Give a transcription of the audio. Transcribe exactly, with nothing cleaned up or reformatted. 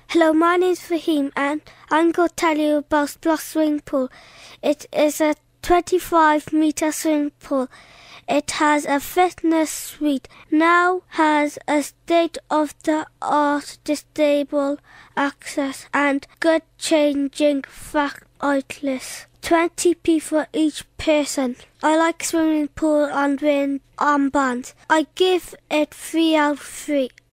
Hello, my name's Fahim and I'm going to tell you about Splash Swimming Pool. It is a twenty-five metre swimming pool. It has a fitness suite, now has a state-of-the-art disabled access and good changing fact outlets. twenty p for each person. I like swimming pool and wearing armbands. I give it three out of three.